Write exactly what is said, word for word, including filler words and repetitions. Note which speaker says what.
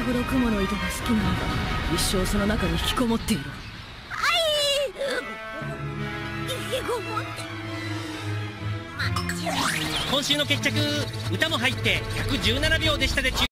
Speaker 1: ほど雲の糸が好きなのか、一生その中に引きこもっていろ。
Speaker 2: はい、引きこもって。
Speaker 3: 今週の決着、歌も入ってひゃくじゅうななびょうでしたでちゅ。